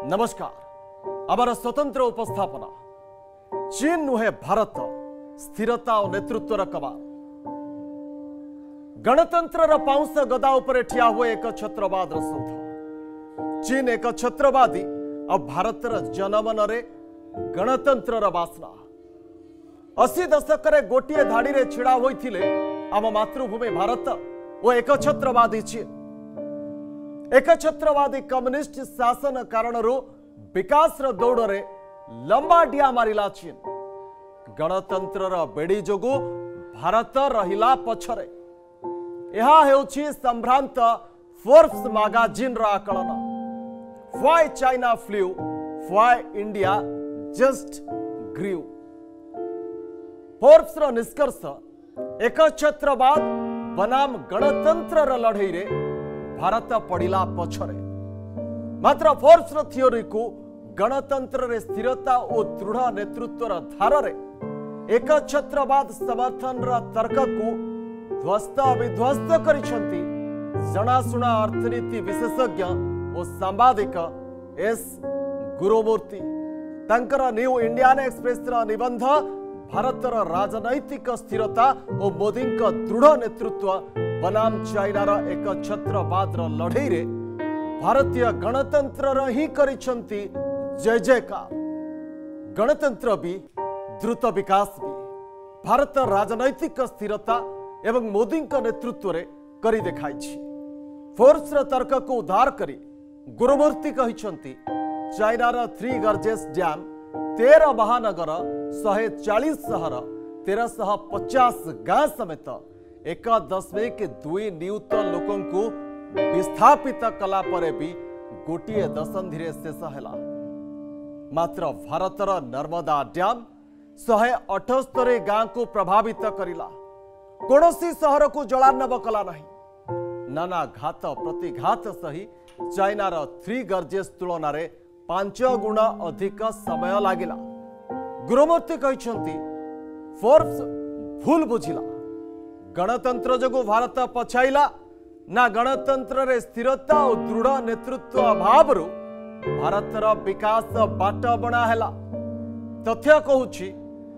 नमस्कार आमर स्वतंत्र उपस्थापना चीन नुहे भारत स्थिरता और नेतृत्वर कमाल गणतंत्र पाउंस गदा उपरे ठिया हुए एक छत्रवाद सौध चीन एक छत्रवादी और भारतर जनमन रे गणतंत्र वासना 80 दशक गोटे धाड़ी रे छिड़ा होइथिले आम मातृभूमि भारत और एक छत्रवादी चीन एक छत्रवादी कम्युनिस्ट शासन कारण विकास दौड़ रे लंबा डिया मारिला चीन गणतंत्र बेड़ी जोगु भारत रहिला पछरे यह हेउछि संभ्रांत फोर्ब्स मैगजीन रा आकलन why China flu why India just grieve Forbes रो निष्कर्ष एक छत्रवाद बनाम गणतंत्र लड़ई रे भारत पड़िला पछरे मात्र फोर्ब्स रो थियोरी को गणतंत्र रे स्थिरता और दृढ़ नेतृत्वर धार रे एक छत्रवाद समर्थन रा तर्क को ध्वस्त विध्वस्त करिसंती जनाशुना अर्थनीति विशेषज्ञ और सांबादिक एस गुरुमूर्ति तंकर न्यू इंडियन एक्सप्रेस रा निबंध भारतर राजनैतिक स्थिरता और मोदी दृढ़ नेतृत्व बनाम चाइनार एक छत्रवाद लड़ई रे भारतीय गणतंत्र ही करिसंती जय जयकार गणतंत्र भी द्रुत विकास भी भारत राजनैतिक स्थिरता एवं मोदी नेतृत्व रे करी देखाई फोर्ब्स तर्क को उद्धार करी गुरुमूर्ति कहिसंती चाइनार 3 गॉर्जेस डैम 13 महानगर 140 सहर 1350 गाँ समेत 1.2 नियुत लोकों को विस्थापित कला परे भी गोटे दशंधि शेष है मात्र भारतर नर्मदा डैम 178 गाँ को प्रभावित करिला कौनसी सहर को जलार्णव कला नहीं नाना घात प्रतिघात सही चाइनार 3 गॉर्जेस तुलन 5 गुण अधिक समय लागिला गुरुमूर्ति कहिसंती फोर्ब्स भूल बुझिला गणतंत्र जगु भारत पछाइला ना गणतंत्र रे स्थिरता और दृढ़ नेतृत्व अभाव भारतर विकास बाट बना हैला तथ्य कहूछि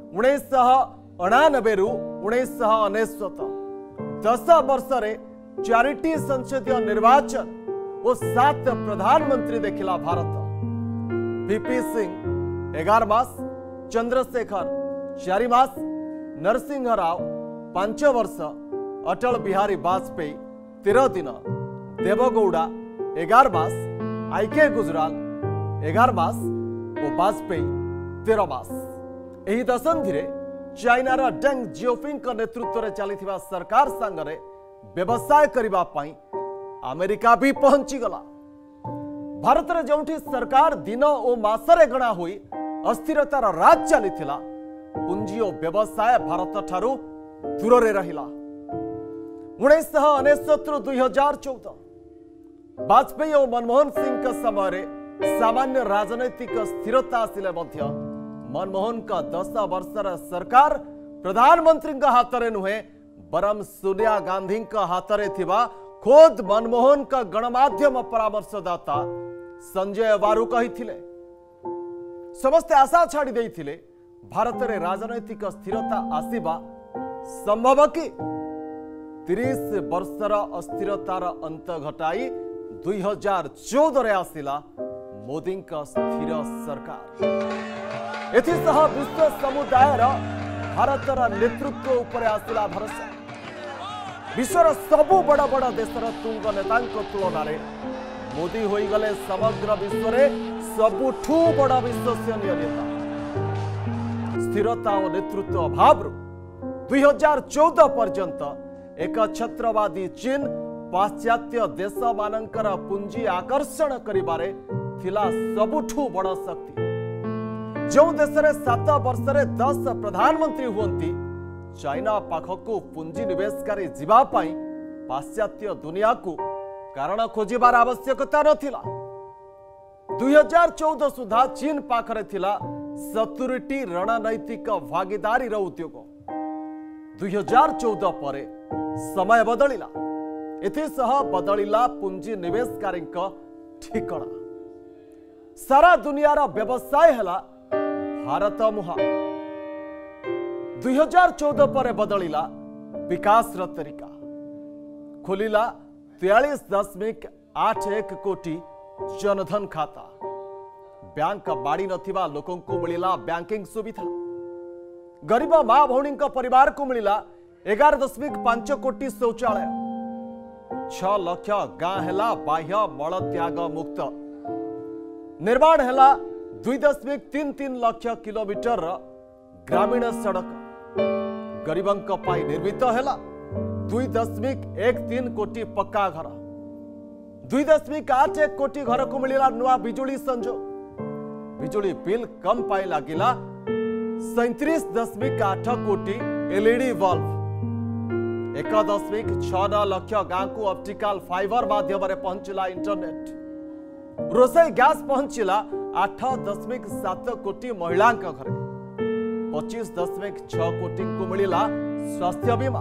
1999 रु 1999 10 वर्ष रे 4टी संसदीय निर्वाचन और 7 प्रधानमंत्री देखिला भारत वीपी सिंह 11 मास चंद्रशेखर 4 मास नरसिंह राव 5 वर्ष अटल बिहारी वाजपेयी 13 दिन देवगौड़ा 11 मास आईके गुजराल 11 मास और वाजपेयी 13 मास एही दशंधि चाइनार डेंग जियोपिंग नेतृत्व में चली सरकार संगे व्यवसाय करबा पाई अमेरिका भी पहुंची गला भारत रे जोंठी सरकार दिन और मासरे गणा हुई अस्थिरतार राज चली पुंजी और व्यवसाय भारत ठारू दूर रे रहिला 1999 2014 वाजपेयी और मनमोहन सिंह का समय रे सामान्य राजनैतिक स्थिरता आसिले मध्य मनमोहन का 10 वर्षर सरकार प्रधानमंत्री हाथ में नुहे बरम सोनिया गांधी हाथ में थिबा खोद मनमोहन का गणमाध्यम परामर्शदाता संजय वारू कहिथिले समस्त आशा छाड़ी देइथिले भारत रे राजनैतिक स्थिरता आसीबा संभव कि 30 वर्षर अस्थिरतार अंत घटाई 2014 रे आसिला मोदी का स्थिर सरकार एथिसह विश्व समुदायर भारतर नेतृत्व उपर आसिला भरोसा विश्वर सबु बड़ बड़ देशर तुंग नेता तुलन मोदी हो गले समग्र विश्व सबुठू बड़ विश्वसनीय नेता स्थिरता और नेतृत्व अभाव 2014 पर्यंत एक छत्रवादी चीन पाश्चात्य देश मानकर पुंजी आकर्षण करिबारे थिला सबुठू बड़ शक्ति जो देश में 7 वर्ष 10 प्रधानमंत्री हुंती चाइना पाखकु पुंजी निवेशकारी जीवा पाई पाश्चात्य दुनिया को कारण खोजिबार आवश्यकता नथिला 2014 सुधा चीन पाखरे थिला 70टी रणनैतिक भागीदारी उद्योग 2014 परे समय बदलिला एथिसह बदलिला पुंजी निवेशकारी ठिकणा सारा दुनियार व्यवसाय है भारत मुहा। 2014 पर बदलिला विकास तरीका, खोलिला 43.81 कोटी जनधन खाता। बैंक बाड़ी नथिबा लोकों को मिलिला बैंकिंग सुविधा। गरीब मां भौणी परिवार को मिलिला 11.5 कोटी शौचालय। 6 लाख गां हेला बाह्य मलत्याग मुक्त। निर्माण हेला 2.33 लाख किलोमीटर ग्रामीण सड़क। गरीबंक पाई निर्मित हेला 2.13 कोटी पक्का घर। 2.81 कोटी घर को मिलिला नुआ बिजुली संजोग। बिजुली बिल कम पाई लागिला 37.8 कोटी एलईडी बल्ब। 1.69 लाख गां को ऑप्टिकल फाइबर माध्यम पहुंचला इंटरनेट। रोसई गैस पहुंचला 8.7 कोटी महिला घरे। 25.6 कोटी को मिलिला स्वास्थ्य बीमा।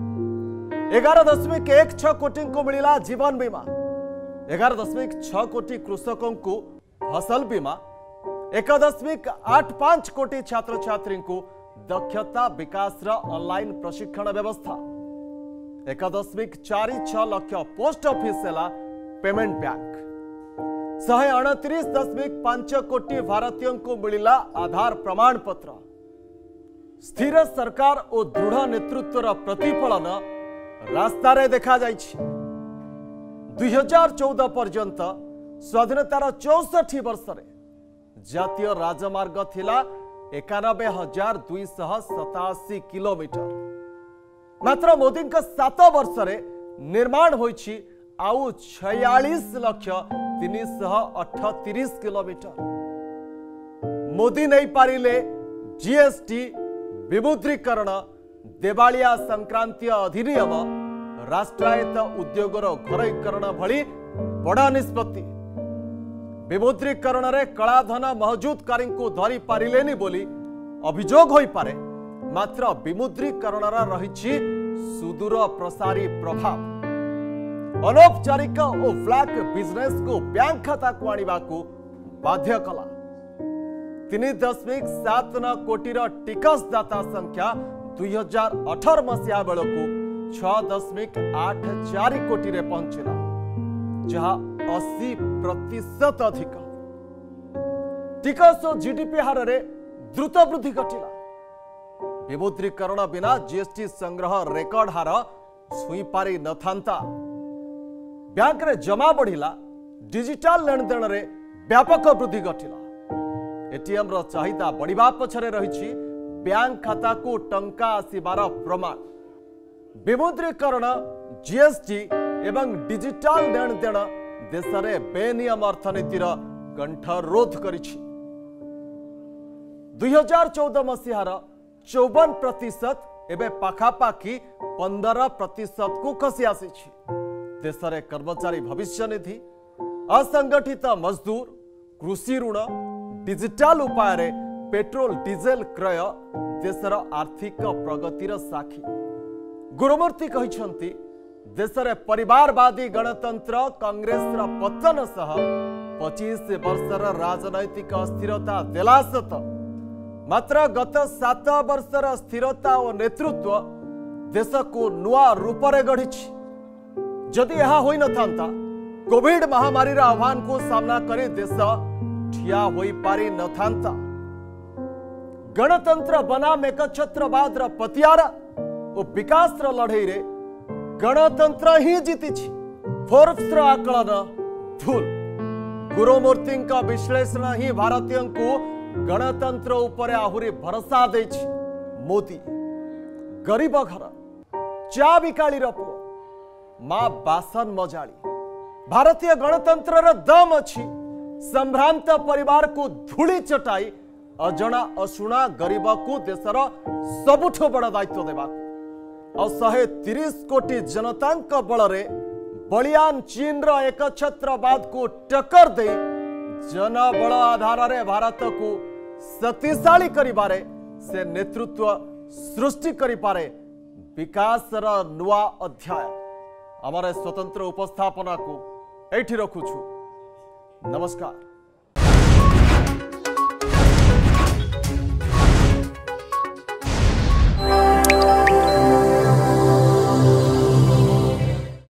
11.16 कोटी को मिलिला जीवन बीमा। 11.6 कोटी कृषकों को फसल बीमा। 1.85 कोटी छात्र छात्री को दक्षता विकास ऑनलाइन प्रशिक्षण व्यवस्था। 1.46 लाख पोस्ट ऑफिस है पेमेंट बैंक। 129.5 कोटी भारतीयों को मिलिला आधार प्रमाण पत्र। स्थिर सरकार और दृढ़ नेतृत्वर प्रतिफलन रास्तार देखा जाइछि। 2014 पर्यंत स्वाधीनतार 64 वर्ष जातीय राजमार्ग थिला 91,287 किलोमीटर। मात्र मोदी 7 वर्ष निर्माण होइछि आउ 46,338 किलोमीटर। मोदी नहीं पारिले जीएसटी, विमुद्रीकरण, देवालिया संक्रांतीय अधिनियम, राष्ट्रायत्त उद्योगर घरोईकरण भली बड़ा निष्पत्ति। विमुद्रीकरण रे कलाधन महजूदकारी को धरी पारिलेनी बोली अभियोग होई पारे। मात्र विमुद्रीकरण रही सुदूर प्रसारी प्रभाव। अनौपचारिक और ब्लैक बिजनेस को बैंक खाता को आनिबा को बाध्य कला। 3.79 कोटी टिकसदाता संख्या 2018 मसीहा बेलू 6.84 कोटी रे पहुंचला, जहां 80% अधिक। टिकस और जीडीपी हार रे द्रुत वृद्धि घटिला। विमुद्रीकरण बिना जीएसटी संग्रह रेकर्ड हार छुई पारि न थांता। बैंक रे जमा बढ़िला। डिजिटल लेनदेन रे व्यापक वृद्धि घटिला। एटीएम रो चाहिदा बढ़िबा पछरे रहिछि बैंक खाता को टंका आसीबार प्रमाण। विमुद्रीकरण, जीएसटी एवं डिजिटल लेनदेन देश में बेनियम अर्थनीतिर कंठरोध करिछि। 2014 मसीहार 54% एवं पाखापाखि 15% को खसी आसीछि। देश में कर्मचारी भविष्य निधि, असंगठित मजदूर, कृषि ऋण, डिजिटल उपाय पेट्रोल डीजेल क्रय देशर आर्थिक प्रगतिर साक्षी। गुरुमूर्ति कहिसंती देश में परिवारवादी गणतंत्र कांग्रेस पतन सह 25 वर्षर राजनैतिक अस्थिरता देला सत। मात्र गत 7 वर्षर स्थिरता और नेतृत्व देश को नुआ रूप से गढ़ी। जदि यह होई न थांता, कोविड महामारी आह्वान को सामना करी देश ठिया होई पारी न थांता। गणतंत्र बनाम एकछत्रवाद पतियारा और विकास लड़ई रे गणतंत्र ही जीति। फोर्ब्स आकलन धूल। गुरुमूर्ति विश्लेषण ही भारतीय को गणतंत्र उपरे आहुरी भरोसा देछि। मोदी गरीब घर, चा बिकालीर पुओ, मां बासन मजाली। भारतीय गणतंत्र दम अच्छी। संभ्रांत परिवार को धूली चटाई अजणा अशुणा गरीब को देशर सबुठ बड़ दायित्व देवा और 130 कोटी जनता बल बलियान चीन एकछत्रवाद को टक्कर दे जनबल आधार रे भारत को शक्तिशाली करिबारे से नेतृत्व सृष्टि करिपारे विकासर नुआ अध्याय। आमर स्वतंत्र उपस्थापना को एठी रखुछु। नमस्कार।